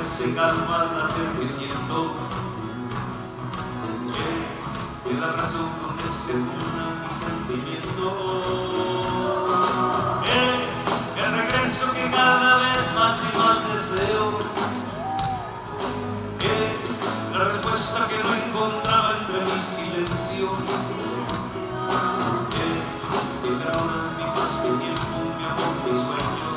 se calma la sed que siento. Es el abrazo donde se una mi sentimiento. Es el regreso que cada vez más y más deseo. Es la respuesta que no encontraba entre mis silencios. Es el trauma de mi paso de tiempo, mi amor, mi sueño.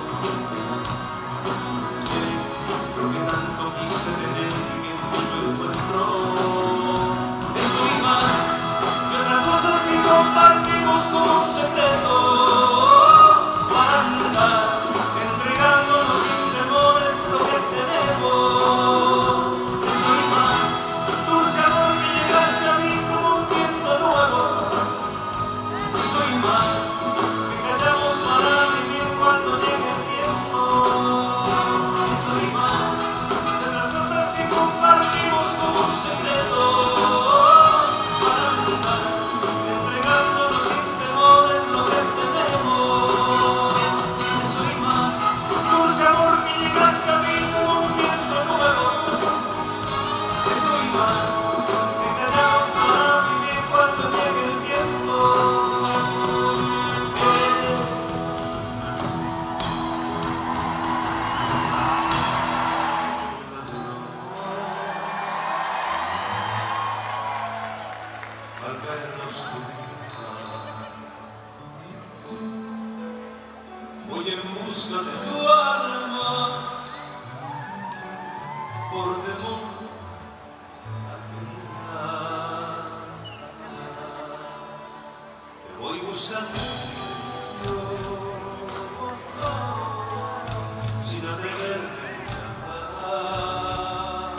Es lo que tanto quise tener y que no encuentro. Eso y más que otras cosas que compartimos como un secreto. Para andar entregándonos sin temores lo que tenemos. Eso y más, dulce amor que llegaste a mí como un viento nuevo. Eso y más, que callamos para vivir cuando llegue el tiempo. Eso y más, de las cosas que compartimos como un secreto. Para andar entregándonos sin temores lo que tenemos. Eso y más, dulce amor que llegaste a mí como un viento nuevo. Eso y más, que callamos para vivir cuando llegue el tiempo. Al caer la oscuridad, voy en busca de tu alma, por temor a quererla. Te voy buscando en silencio, sin atreverme a llamar.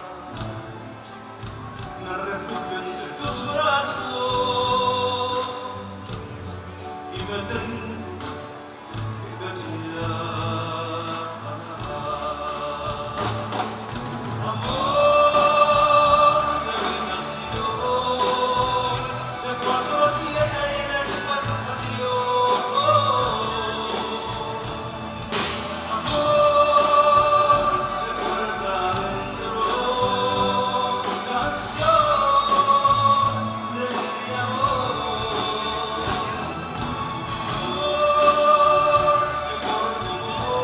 Me refugio entre tus brazos y me tengo que callar. Amor de mi nación, de 4 a 7 y después adiós. Amor de puerta adentro, canción de mi amor. Amor que por tu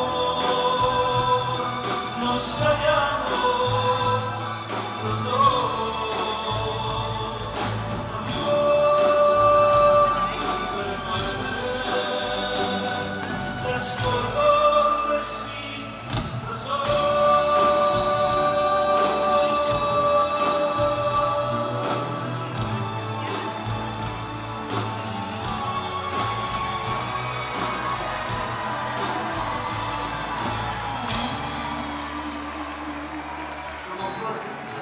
amor nos hallamos los dos. Amor impermanente, se escorre sin razón. Como flor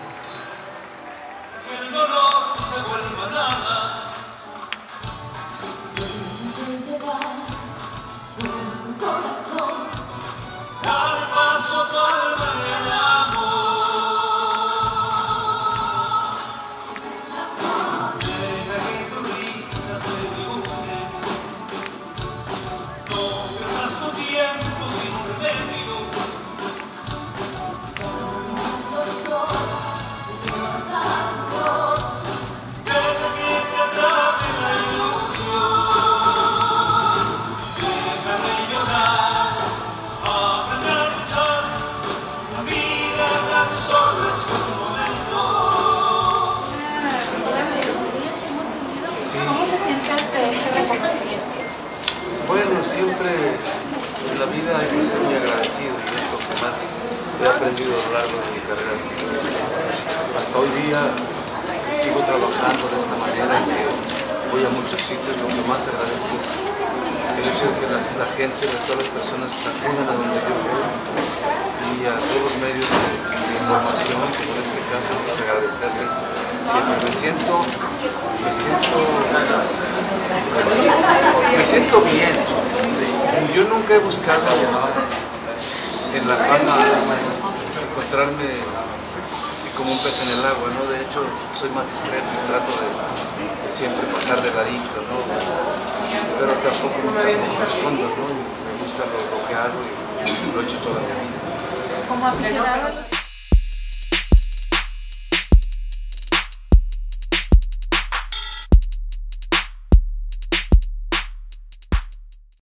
que el dolor se vuelva nada. Dar paso a tu alma y el amor. Deja que tu risa se dibuje. No pierdas tu tiempo sin un remedio. Deja que te atrape la ilusión. Deja de llorar, aprende a luchar. La vida tan solo es un momento. Sí, ¿Cómo se siente este reconocimiento? bueno, siempre en la vida hay que ser muy agradecido y es lo que más he aprendido a lo largo de mi carrera artística. Hasta hoy día que sigo trabajando de esta manera y que voy a muchos sitios, lo que más agradezco es el hecho de que la gente, todas las personas acudan a donde yo voy y a todos los medios de información, como en este caso, pues agradecerles siempre. Me siento bien. Yo nunca he buscado en la fama encontrarme como un pez en el agua, ¿no? De hecho, soy más discreto y trato de siempre pasar de ladito, ¿no? Pero tampoco me escondo, ¿no? Y me gusta lo que hago y lo he hecho toda mi vida. Como aficionado.